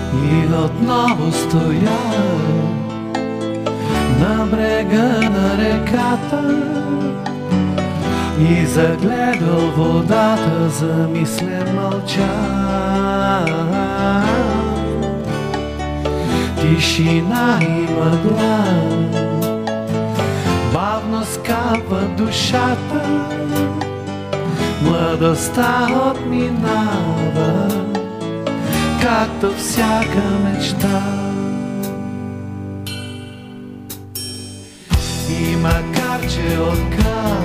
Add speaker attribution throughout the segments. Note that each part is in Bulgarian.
Speaker 1: И отново стоя на брега на реката и загледал водата, замислен мълча. Тишина и мъгла, бавно скапва душата, младостта отминава, както всяка мечта. И макар че от кал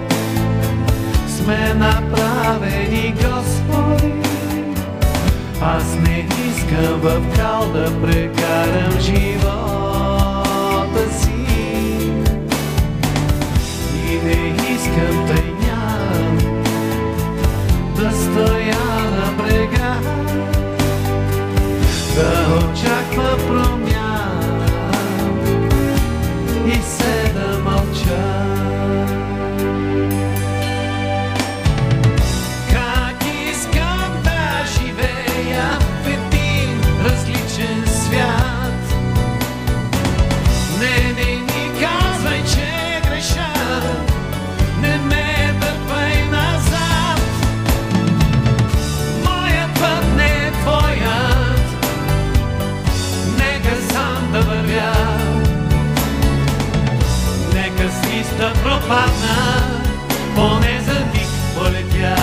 Speaker 1: сме направени, Господи, аз не искам в кал да прекарам живота си. И не искам тайня да стоя на брега, да очаква промяна и се да мълча. Как искам да живея в един различен свят. Не ми казвай, че греша, не ме дърпай назад. Моят път не е твоят, нека сам да вървя. Нека с низ да пропадна, поне за миг полетя.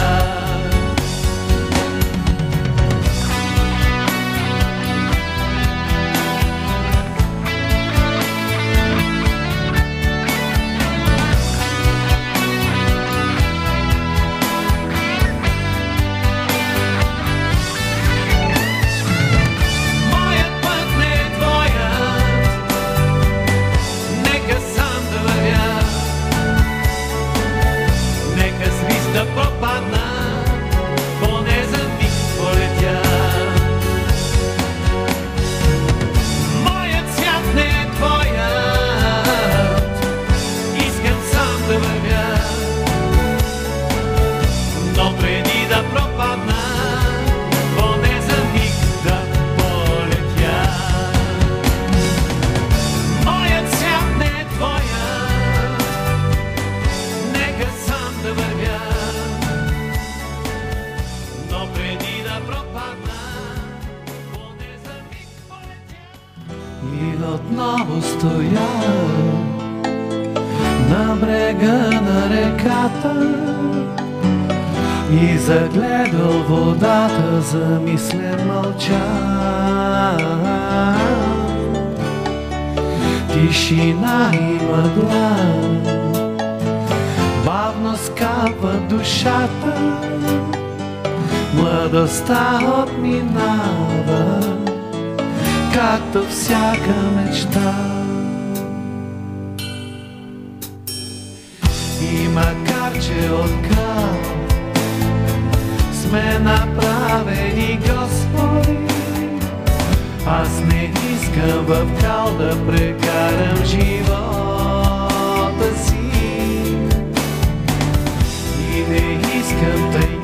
Speaker 1: Да пропадна, поне за миг полетя. Моят свят не е твоят, искам сам да вървя. Но преди да пропадна, поне за миг да полетя. Моят свят не е твоят, нека сам да вървя. И отново стоя на брега на реката и загледал водата, замислен мълча. Тишина и мъгла, бавно скапва душата, младостта отминава, както всяка мечта. И макар че от кал сме направени, Господи, аз не искам в кал да прекарам живота си. И не искам тайна